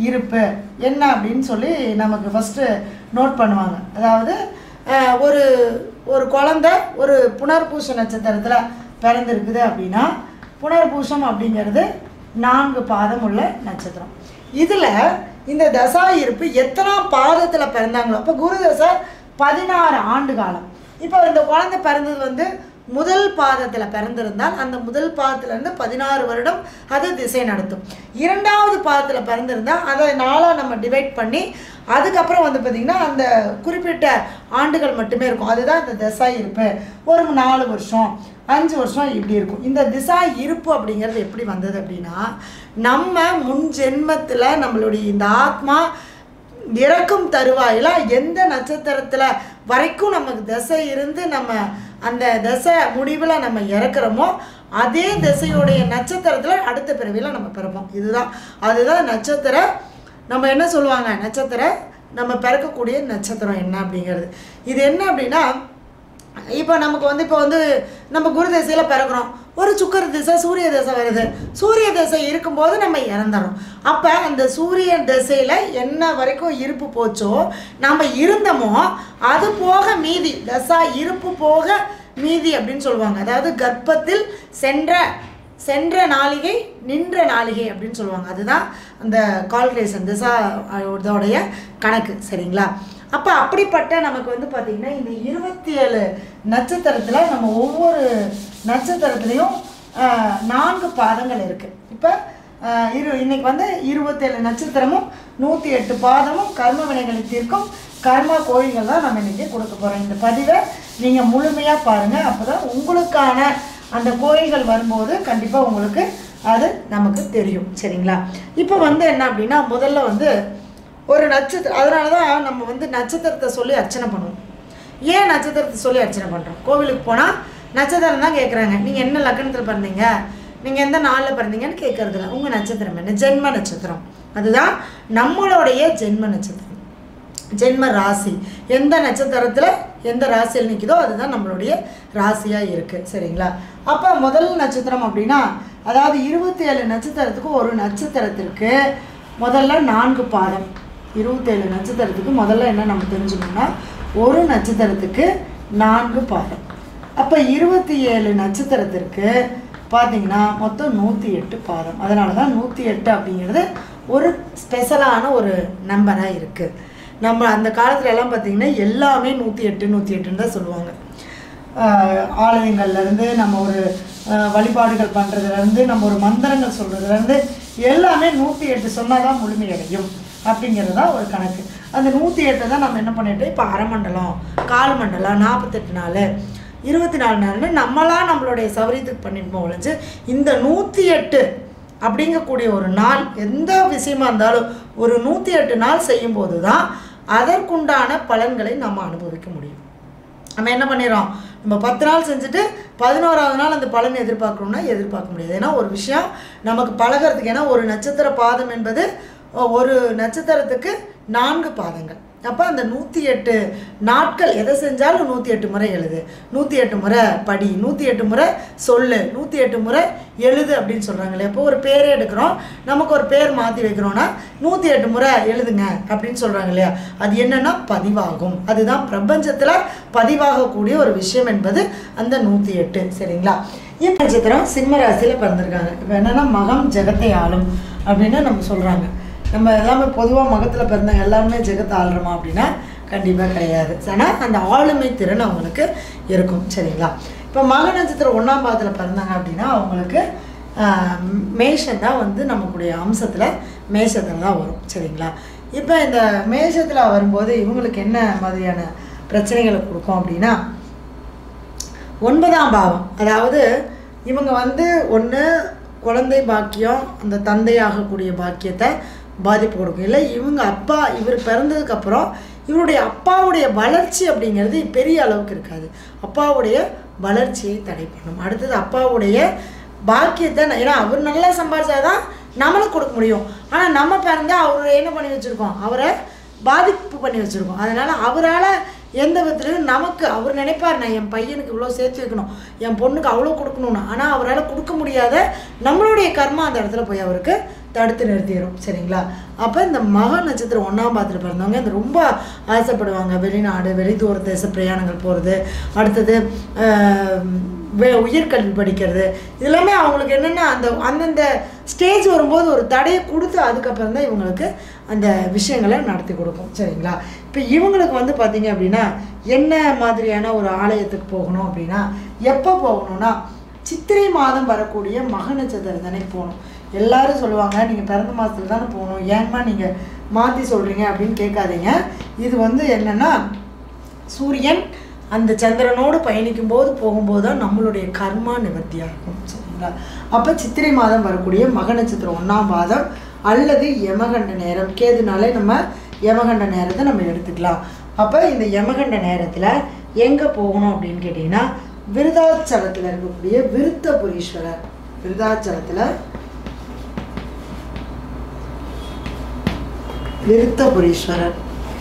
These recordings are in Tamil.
இருப்பு என்ன அப்படின்னு சொல்லி நமக்கு ஃபஸ்ட்டு நோட் பண்ணுவாங்க. அதாவது ஒரு ஒரு குழந்தை ஒரு புனர்பூச நட்சத்திரத்தில் பிறந்திருக்குது அப்படின்னா புனர்பூசம் அப்படிங்கிறது 4 பாதம் உள்ள நட்சத்திரம். இதில் இந்த தசா இருப்பு எத்தனாம் பாதத்தில் பிறந்தாங்களோ, அப்போ குரு தசை 16 ஆண்டு காலம். இப்போ இந்த குழந்தை பிறந்தது வந்து முதல் பாதத்தில் பிறந்திருந்தால் அந்த முதல் பாதத்திலேருந்து 16 வருடம் அது திசை நடத்தும். 2வது பாதத்தில் பிறந்திருந்தால் அதை 4ஆக நம்ம டிவைட் பண்ணி அதுக்கப்புறம் வந்து பார்த்திங்கன்னா அந்த குறிப்பிட்ட ஆண்டுகள் மட்டுமே இருக்கும். அதுதான் இந்த திசா இருப்பு. ஒரு 4 வருஷம் 5 வருஷம் இப்படி இருக்கும். இந்த திசா இருப்பு அப்படிங்கிறது எப்படி வந்தது அப்படின்னா, நம்ம முன் ஜென்மத்தில் நம்மளுடைய இந்த ஆத்மா இறக்கும் தருவாயில் எந்த நட்சத்திரத்தில் வரைக்கும் நமக்கு திசை இருந்து நம்ம அந்த திசை முடிவில் நம்ம இறக்குறோமோ அதே திசையுடைய நட்சத்திரத்தில் அடுத்த பிறவியில் நம்ம பிறப்போம். அதுதான் நட்சத்திர நம்ம என்ன சொல்லுவாங்க, நட்சத்திர நம்ம பிறக்கக்கூடிய நட்சத்திரம் என்ன அப்படிங்கிறது. இது என்ன அப்படின்னா, இப்போ நமக்கு வந்து இப்போ வந்து நம்ம குரு திசையில் பிறக்கிறோம், ஒரு சுக்கர திசை சூரிய திசை வருது. சூரிய திசை இருக்கும்போது நம்ம இறந்துறோம். அப்போ அந்த சூரிய திசையில் என்ன வரைக்கும் இருப்பு போச்சோ நம்ம இருந்தோமோ அது போக மீதி தசா இருப்பு போக மீதி அப்படின்னு சொல்லுவாங்க. அதாவது கர்ப்பத்தில் சென்ற நாளிகை நின்ற நாளிகை அப்படின்னு சொல்லுவாங்க. அதுதான் அந்த கால்குலேஷன் திசா இதோடைய கணக்கு. சரிங்களா? அப்போ அப்படிப்பட்ட நமக்கு வந்து பார்த்திங்கன்னா இந்த 27 நட்சத்திரத்தில் நம்ம ஒவ்வொரு நட்சத்திரத்துலேயும் 4 பாதங்கள் இருக்குது. இப்போ இன்னைக்கு வந்து 27 நட்சத்திரமும் 108 பாதமும் கர்ம வினைகளை தீர்க்கும் கர்மா கோயில்கள் தான் நம்ம இன்றைக்கி கொடுக்க போகிறோம். இந்த பதிவை நீங்கள் முழுமையாக பாருங்கள். அப்போ தான் உங்களுக்கான அந்த கோயில்கள் வரும்போது கண்டிப்பாக உங்களுக்கு அது நமக்கு தெரியும். சரிங்களா? இப்போ வந்து என்ன அப்படின்னா, முதல்ல வந்து ஒரு நட்சத்திரம், அதனால தான் நம்ம வந்து நட்சத்திரத்தை சொல்லி அர்ச்சனை பண்ணுவோம். ஏன் நட்சத்திரத்தை சொல்லி அர்ச்சனை பண்ணுறோம்? கோவிலுக்கு போனால் நட்சத்திரம் தான் கேட்குறாங்க. நீங்கள் என்ன லக்னத்தில் பிறந்தீங்க, நீங்கள் எந்த நாளில் பிறந்தீங்கன்னு கேட்குறதில்ல. உங்கள் நட்சத்திரம் என்ன? ஜென்ம நட்சத்திரம். அதுதான் நம்மளுடைய ஜென்ம நட்சத்திரம், ஜென்ம ராசி. எந்த நட்சத்திரத்தில் எந்த ராசியில் நிற்குதோ அதுதான் நம்மளுடைய ராசியாக இருக்குது. சரிங்களா? அப்போ முதல் நட்சத்திரம் அப்படின்னா, அதாவது 27 நட்சத்திரத்துக்கு ஒரு நட்சத்திரத்திற்கு முதல்ல 4 பாதம். 27 நட்சத்திரத்துக்கு முதல்ல என்ன நம்ம தெரிஞ்சுக்கணும்னா, ஒரு நட்சத்திரத்துக்கு 4 பாதம். அப்போ 27 நட்சத்திரத்திற்கு பார்த்திங்கன்னா மொத்தம் 108 பாதம். அதனால தான் 108 அப்படிங்கிறது ஒரு ஸ்பெஷலான ஒரு நம்பராக இருக்குது. நம்ம அந்த காலத்துல எல்லாம் பார்த்திங்கன்னா எல்லாமே 108 தான் சொல்லுவாங்க. ஆலயங்கள்லேருந்து நம்ம ஒரு வழிபாடுகள் பண்ணுறதுலேருந்து நம்ம ஒரு மந்திரங்கள் சொல்கிறதுலேருந்து எல்லாமே 108 சொன்னால் தான் முழுமையடையும் அப்படிங்கிறது தான் ஒரு கணக்கு. அந்த 108 தான் நம்ம என்ன பண்ணிட்டோம், இப்போ அரை மண்டலம், கால் மண்டலம், 48 நாள், 24 நாள்னு நம்மளாம் நம்மளுடைய சௌரியத்துக்கு பண்ணிட்டு ஒழிஞ்சு இந்த 108 அப்படிங்கக்கூடிய ஒரு நாள் எந்த விஷயமா இருந்தாலும் ஒரு 108 நாள் செய்யும்போது தான் அதற்குண்டான பலன்களை நம்ம அனுபவிக்க முடியும். நம்ம என்ன பண்ணிடுறோம், நம்ம 10 நாள் செஞ்சுட்டு 11ஆவது நாள் அந்த பலன் எதிர்பார்க்கணும்னா எதிர்பார்க்க முடியாது. ஏன்னா ஒரு விஷயம் நமக்கு பழகிறதுக்கு, ஏன்னா ஒரு நட்சத்திர பாதம் என்பது ஒரு நட்சத்திரத்துக்கு 4 பாதங்கள். அப்போ அந்த 108 நாட்கள் எதை செஞ்சாலும் 108 முறை எழுது, 108 முறை படி, 108 முறை சொல்லு, 108 முறை எழுது அப்படின்னு சொல்கிறாங்களே. இப்போ ஒரு பேரே எடுக்கிறோம், நமக்கு ஒரு பேர் மாற்றி வைக்கிறோன்னா 108 முறை எழுதுங்க அப்படின்னு சொல்கிறாங்க இல்லையா. அது என்னென்னா பதிவாகும். அதுதான் பிரபஞ்சத்தில் பதிவாகக்கூடிய ஒரு விஷயம் என்பது அந்த 108. சரிங்களா? இப்போ நட்சத்திரம் சிம்ம ராசியில் பிறந்திருக்காங்க. இப்போ என்னென்னா மகம் ஜெகத்தை ஆளும் அப்படின்னு நம்ம சொல்கிறாங்க. நம்ம எல்லாமே பொதுவாக மகத்தில் பிறந்தவங்க எல்லாருமே ஜெகத்தை ஆளுறோமா அப்படின்னா கண்டிப்பாக கிடையாது. ஆனால் அந்த ஆளுமை திறன் அவங்களுக்கு இருக்கும். சரிங்களா? இப்போ மக நட்சத்திரம் 1ஆம் பாதத்தில் பிறந்தாங்க அப்படின்னா அவங்களுக்கு மேஷம் தான் வந்து நம்மளுடைய அம்சத்தில் மேஷத்தில் தான் வரும். சரிங்களா? இப்போ இந்த மேஷத்தில் வரும்போது இவங்களுக்கு என்ன மாதிரியான பிரச்சனைகளை கொடுக்கும் அப்படின்னா, 9ஆம் பாவம், அதாவது இவங்க வந்து ஒன்று குழந்தை பாக்கியம், அந்த தந்தையாகக்கூடிய பாக்கியத்தை பாதிப்பு கொடுக்கும். இல்லை இவங்க அப்பா இவர் பிறந்ததுக்கப்புறம் இவருடைய அப்பாவுடைய வளர்ச்சி அப்படிங்கிறது பெரிய அளவுக்கு இருக்காது. அப்பாவுடைய வளர்ச்சியை தடை பண்ணும். அடுத்தது அப்பாவுடைய பாக்கியத்தை, ஏன்னா அவர் நல்லா சம்பாதிச்சாதான் நம்மளுக்கு கொடுக்க முடியும். ஆனால் நம்ம பிறந்தால் அவரை என்ன பண்ணி வச்சுருக்கோம், அவரை பாதிப்பு பண்ணி வச்சுருக்கோம். அதனால் அவரால் எந்த விதத்துலையும் நமக்கு அவர் நினைப்பார், நான் என் பையனுக்கு இவ்வளோ சேர்த்து வைக்கணும், என் பொண்ணுக்கு அவ்வளோ கொடுக்கணும்னு. ஆனால் அவரால் கொடுக்க முடியாத நம்மளுடைய கர்மா அந்த இடத்துல போய் அவருக்கு தடுத்து நிறுத்திடும். சரிங்களா? அப்போ இந்த மக நட்சத்திரம் 1ஆம் பாதத்தில் பிறந்தவங்க இந்த ரொம்ப ஆசைப்படுவாங்க. வெளிநாடு, வெளிதூர தேச பிரயாணங்கள் போகிறது, அடுத்தது உயர்கல்வி படிக்கிறது. இதெல்லாமே அவங்களுக்கு என்னென்னா அந்தந்த ஸ்டேஜ் வரும்போது ஒரு தடையை கொடுத்து அதுக்கப்புறம் தான் இவங்களுக்கு அந்த விஷயங்களை நடத்தி கொடுக்கும். சரிங்களா? இப்போ இவங்களுக்கு வந்து பார்த்திங்க அப்படின்னா என்ன மாதிரியான ஒரு ஆலயத்துக்கு போகணும் அப்படின்னா, எப்போ போகணும்னா சித்திரை மாதம் வரக்கூடிய மக நட்சத்திரம் தானே போகணும். எல்லோரும் சொல்லுவாங்க நீங்கள் பிறந்த மாதத்தில் தானே போகணும், ஏன்மா நீங்கள் மாற்றி சொல்கிறீங்க அப்படின்னு கேட்காதீங்க. இது வந்து என்னென்னா சூரியன் அந்த சந்திரனோடு பயணிக்கும் போது போகும்போது தான் நம்மளுடைய கர்மா நிவர்த்தியாக இருக்கும். சரிங்களா? அப்போ சித்திரை மாதம் வரக்கூடிய மக நட்சத்திரம் 1ஆம் பாதம் அல்லது யமகண்ட நேரம், கேதுனாலே நம்ம யமகண்ட நேரத்தை நம்ம எடுத்துக்கலாம். அப்போ இந்த யமகண்ட நேரத்தில் எங்கே போகணும் அப்படின்னு கேட்டிங்கன்னா, விருதாச்சலத்தில் இருக்கக்கூடிய விருத்தபுரீஸ்வரர், விருத்தபுரீஸ்வரர்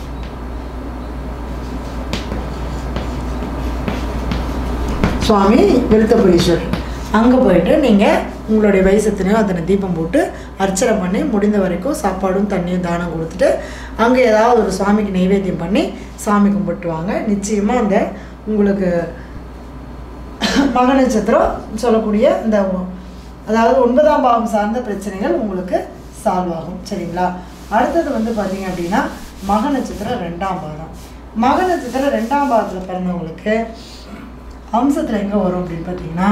சுவாமி விருத்தபுரீஸ்வரர், அங்கே போயிட்டு நீங்கள் உங்களுடைய வயசத்தினையும் அதனை தீபம் போட்டு அர்ச்சனை பண்ணி முடிந்த வரைக்கும் சாப்பாடும் தண்ணியும் தானம் கொடுத்துட்டு அங்கே ஏதாவது ஒரு சுவாமிக்கு நைவேத்தியம் பண்ணி சாமி கும்பிட்டு வாங்க. நிச்சயமாக அந்த உங்களுக்கு மக நட்சத்திரம் சொல்லக்கூடிய இந்த அதாவது 9ஆம் பாவம் சார்ந்த பிரச்சனைகள் உங்களுக்கு சால்வ் ஆகும். சரிங்களா? அடுத்தது வந்து பார்த்திங்க அப்படின்னா மக நட்சத்திரம் 2ஆம் பாதம். மக நட்சத்திரம் 2ஆம் பாதத்தில் பிறந்தவங்களுக்கு அம்சத்தில் எங்கே வரும் அப்படின்னு பார்த்தீங்கன்னா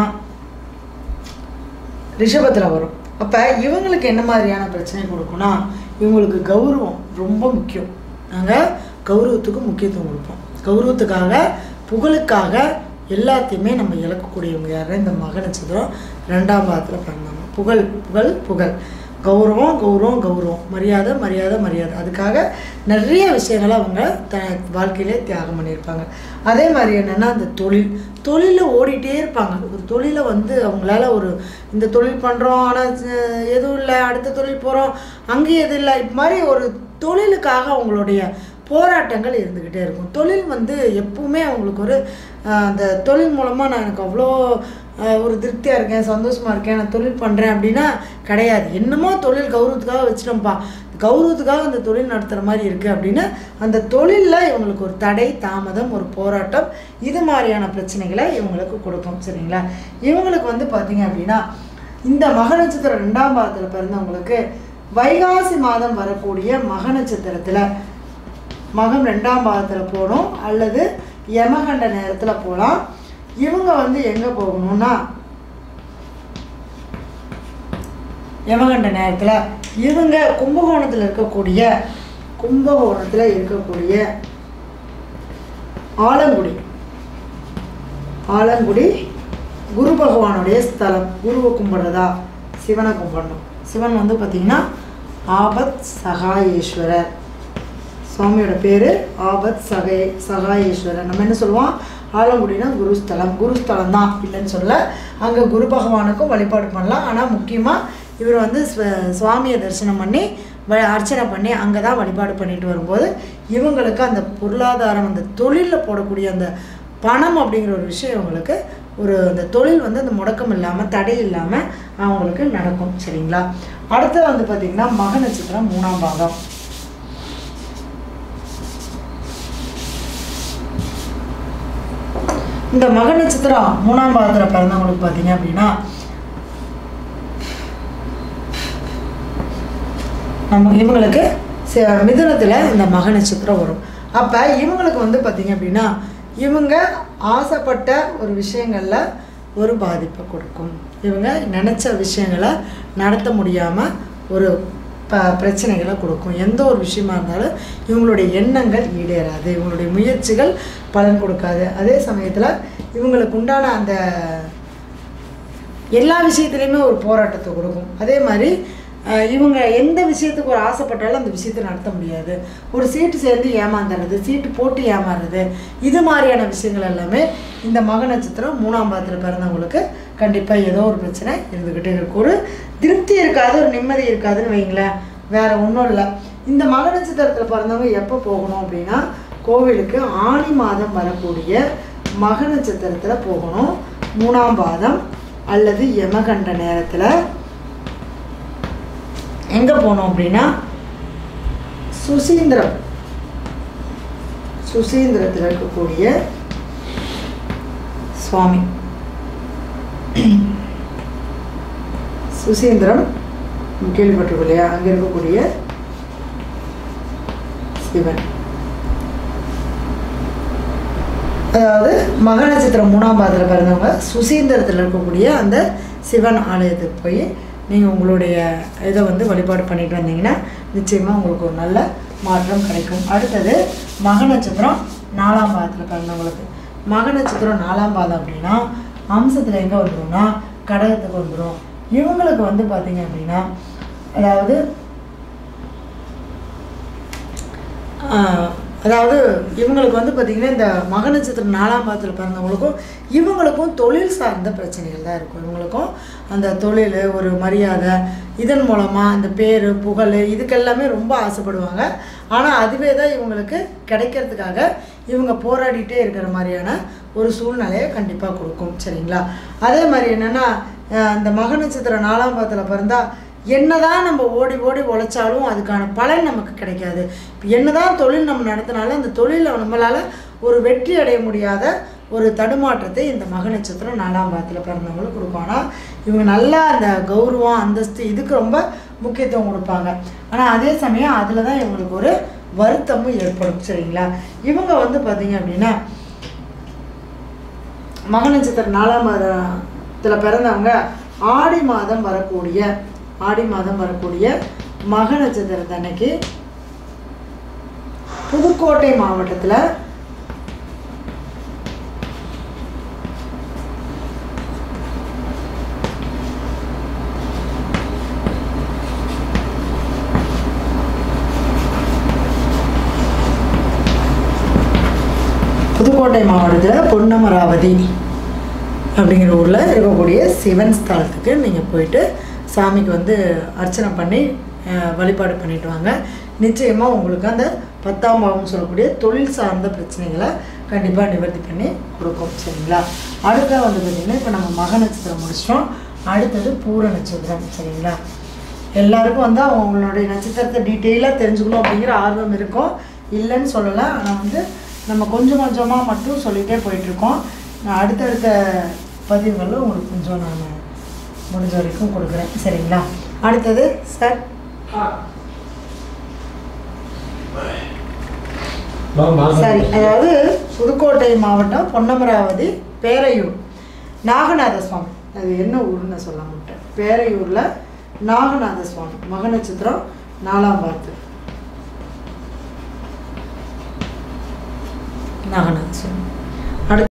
ரிஷபத்தில் வரும். அப்போ இவங்களுக்கு என்ன மாதிரியான பிரச்சனை கொடுக்கும்னா, இவங்களுக்கு கௌரவம் ரொம்ப முக்கியம். நாங்கள் கௌரவத்துக்கு முக்கியத்துவம் கொடுப்போம். கௌரவத்துக்காக, புகழுக்காக எல்லாத்தையுமே நம்ம இழக்கக்கூடியவங்க யாரும் இந்த மக நட்சத்திரம் 2ஆம் பாதத்தில் பிறந்தாங்க. புகழ் புகழ் புகழ், கௌரவம் கௌரவம் கௌரவம், மரியாதை மரியாதை மரியாதை, அதுக்காக நிறைய விஷயங்களை அவங்க வாழ்க்கையிலே தியாகம் பண்ணியிருப்பாங்க. அதே மாதிரி என்னென்னா அந்த தொழிலில் ஓடிட்டே இருப்பாங்க. ஒரு தொழிலை வந்து அவங்களால இந்த தொழில் பண்ணுறோம் ஆனால் எதுவும் இல்லை, அடுத்த தொழில் போகிறோம் அங்கேயும் எதுவும் இல்லை, இது மாதிரி ஒரு தொழிலுக்காக அவங்களுடைய போராட்டங்கள் இருந்துக்கிட்டே இருக்கும். தொழில் வந்து எப்பவுமே அவங்களுக்கு அந்த தொழில் மூலமாக நான் எனக்கு அவ்வளோ ஒரு திருப்தியாக இருக்கேன், சந்தோஷமாக இருக்கேன், நான் தொழில் பண்ணுறேன் அப்படின்னா கிடையாது. என்னமோ தொழில் கௌரவத்துக்காக வச்சுட்டோம்ப்பா, கௌரவத்துக்காக அந்த தொழில் நடத்துகிற மாதிரி இருக்குது அப்படின்னு அந்த தொழிலில் இவங்களுக்கு ஒரு தடை, தாமதம், ஒரு போராட்டம், இது மாதிரியான பிரச்சனைகளை இவங்களுக்கு கொடுக்கும். சரிங்களா? இவங்களுக்கு வந்து பார்த்திங்க அப்படின்னா இந்த மக நட்சத்திரம் 2ஆம் பாதத்தில் பிறந்தவங்களுக்கு வைகாசி மாதம் வரக்கூடிய மக நட்சத்திரத்தில் மகம் 2ஆம் பாதத்தில் போகணும் அல்லது யமகண்ட நேரத்தில் போகலாம். இவங்க வந்து எங்கே போகணும்னா யமகண்ட நேரத்தில் இவங்க கும்பகோணத்தில் இருக்கக்கூடிய ஆலங்குடி குரு பகவானுடைய ஸ்தலம். குருவை கும்பிட்றதா, சிவனை கும்பிடணும். சிவன் வந்து பார்த்திங்கன்னா ஆபத் சகாயேஸ்வரர், சுவாமியோட பேர் ஆபத் சகாயேஸ்வரர். நம்ம என்ன சொல்லுவோம், ஆலங்குடினா குருஸ்தலம் தான், இல்லைன்னு சொல்ல. அங்கே குரு பகவானுக்கும் வழிபாடு பண்ணலாம். ஆனால் முக்கியமாக இவர் வந்து சுவாமியை தரிசனம் பண்ணி அர்ச்சனை பண்ணி அங்கே தான் வழிபாடு பண்ணிட்டு வரும்போது இவங்களுக்கு அந்த பொருளாதாரம், அந்த தொழிலில் போடக்கூடிய அந்த பணம் அப்படிங்கிற ஒரு விஷயம் இவங்களுக்கு அந்த தொழில் வந்து அந்த முடக்கம் இல்லாமல், தடை இல்லாமல் அவங்களுக்கு நடக்கும். சரிங்களா? அடுத்து வந்து பார்த்திங்கன்னா மக நட்சத்திரம் 3ஆம் பாதம். இந்த மக நட்சத்திரம் 3ஆம் பாதத்தில் பிறந்தவங்களுக்கு பார்த்தீங்க அப்படின்னா இவங்களுக்கு மிதுனத்தில் இந்த மக நட்சத்திரம் வரும். அப்போ இவங்களுக்கு வந்து பார்த்திங்க அப்படின்னா இவங்க ஆசைப்பட்ட ஒரு விஷயங்களில் ஒரு பாதிப்பை கொடுக்கும். இவங்க நினச்ச விஷயங்களை நடத்த முடியாமல் ஒரு பிரச்சனைகளை கொடுக்கும். எந்த ஒரு விஷயமா இருந்தாலும் இவங்களுடைய எண்ணங்கள் ஈடேறாது, இவங்களுடைய முயற்சிகள் பலன் கொடுக்காது. அதே சமயத்தில் இவங்களுக்கு உண்டான அந்த எல்லா விஷயத்துலையுமே ஒரு போராட்டத்தை கொடுக்கும். அதே மாதிரி இவங்க எந்த விஷயத்துக்கு ஒரு ஆசைப்பட்டாலும் அந்த விஷயத்தை நடத்த முடியாது. ஒரு சீட்டு சேர்ந்து ஏமாந்துடுறது, சீட்டு போட்டு ஏமாறுறது, இது மாதிரியான விஷயங்கள் எல்லாமே இந்த மக நட்சத்திரம் 3ஆம் பாதத்தில் பிறந்தவங்களுக்கு கண்டிப்பாக ஏதோ ஒரு பிரச்சனை இருந்துக்கிட்டே இருக்கும். ஒரு திருப்தி இருக்காது, ஒரு நிம்மதி இருக்காதுன்னு வைங்களேன், வேறு ஒன்றும் இல்லை. இந்த மக நட்சத்திரத்தில் பிறந்தவங்க எப்போ போகணும் அப்படின்னா கோவிலுக்கு ஆனி மாதம் வரக்கூடிய மக நட்சத்திரத்தில் போகணும். 3ஆம் பாதம் அல்லது யமகண்ட நேரத்தில் எங்கே போனோம் அப்படின்னா சுசீந்திரத்தில் இருக்கக்கூடிய சுவாமி சுசீந்திரம் கேள்விப்பட்டிருக்கோம் இல்லையா, அங்கே இருக்கக்கூடிய சிவன். அதாவது மக நட்சத்திரம் 3ஆம் பாதத்தில் பிறந்தவங்க சுசீந்திரத்தில் இருக்கக்கூடிய அந்த சிவன் ஆலயத்துக்கு போய் நீங்கள் உங்களுடைய இதை வந்து வழிபாடு பண்ணிட்டு வந்தீங்கன்னா நிச்சயமாக உங்களுக்கு ஒரு நல்ல மாற்றம் கிடைக்கும். அடுத்தது மக நட்சத்திரம் 4ஆம் பாதத்தில் பிறந்தவங்களுக்கு. மக நட்சத்திரம் 4ஆம் பாதம் அப்படின்னா அம்சத்தில் எங்கே வந்துடும்னா கடகத்துக்கு வந்துடும். இவங்களுக்கு வந்து பார்த்தீங்க அப்படின்னா அதாவது இவங்களுக்கு வந்து பார்த்திங்கன்னா இந்த மக நட்சத்திரம் 4ஆம் பாதத்தில் பிறந்தவங்களுக்கும் இவங்களுக்கும் தொழில் சார்ந்த பிரச்சனைகள் தான் இருக்கும். இவங்களுக்கும் அந்த தொழில் ஒரு மரியாதை இதன் மூலமாக அந்த பேர் புகழ் இதுக்கெல்லாமே ரொம்ப ஆசைப்படுவாங்க. ஆனால் அதுவே தான் இவங்களுக்கு கிடைக்கிறதுக்காக இவங்க போராடிட்டே இருக்கிற மாதிரியான ஒரு சூழ்நிலையை கண்டிப்பாக கொடுக்கும். சரிங்களா? அதே மாதிரி என்னென்னா இந்த மக நட்சத்திரம் 4ஆம் பாதத்தில் பிறந்தால் என்னதான் நம்ம ஓடி ஓடி உழைச்சாலும் அதுக்கான பலன் நமக்கு கிடைக்காது. இப்போ என்னதான் தொழில் நம்ம நடத்தினாலும் அந்த தொழிலில் நம்மளால் ஒரு வெற்றி அடைய முடியாத ஒரு தடுமாற்றத்தை இந்த மக நட்சத்திரம் 4ஆம் பாதத்தில் பிறந்தவங்களுக்கு கொடுக்கும். ஆனால் இவங்க நல்லா அந்த கௌரவம் அந்தஸ்து இதுக்கு ரொம்ப முக்கியத்துவம் கொடுப்பாங்க. ஆனால் அதே சமயம் அதில் தான் இவங்களுக்கு ஒரு வருத்தமும் ஏற்படும். சரிங்களா? இவங்க வந்து பார்த்தீங்க அப்படின்னா மக நட்சத்திரம் 4ஆம் பாதத்தில் பிறந்தவங்க ஆடி மாதம் வரக்கூடிய மக நட்சத்திரத்தன்னைக்கு புதுக்கோட்டை மாவட்டத்தில் பொன்னமராவதி அப்படிங்கிற ஊரில் இருக்கக்கூடிய சிவன் ஸ்தலத்துக்கு நீங்கள் போயிட்டு சாமிக்கு வந்து அர்ச்சனை பண்ணி வழிபாடு பண்ணிட்டு வாங்க. நிச்சயமாக உங்களுக்கு அந்த 10ஆம் பாவம் சொல்லக்கூடிய தொழில் சார்ந்த பிரச்சனைகளை கண்டிப்பாக நிவர்த்தி பண்ணி கொடுக்கும். சரிங்களா? அடுத்த வந்து பார்த்திங்கன்னா இப்போ நம்ம மக நட்சத்திரம் முடிச்சிட்டோம். அடுத்தது பூர நட்சத்திரம். சரிங்களா? எல்லாருக்கும் வந்து அவங்களுடைய நட்சத்திரத்தை டீட்டெயிலாக தெரிஞ்சுக்கணும் அப்படிங்கிற ஆர்வம் இருக்கும், இல்லைன்னு சொல்லலை. ஆனால் வந்து நம்ம கொஞ்சம் கொஞ்சமாக மட்டும் சொல்லிகிட்டே போயிட்டுருக்கோம். நான் அடுத்தடுத்த பதிவுகளில் உங்களுக்கு கொஞ்சம் நான் முடிஞ்ச வரைக்கும் கொடுக்குறேன். சரிங்களா? அடுத்தது சார் சரி, அதாவது புதுக்கோட்டை மாவட்டம் பொன்னமராவதி பேரையூர் நாகநாத சுவாமி. அது என்ன ஊருன்னு சொல்ல மாட்டேன். பேரையூரில் நாகநாத சுவாமி மக நட்சத்திரம் 4ஆம் பாதம் நாகநாத சுவாமி.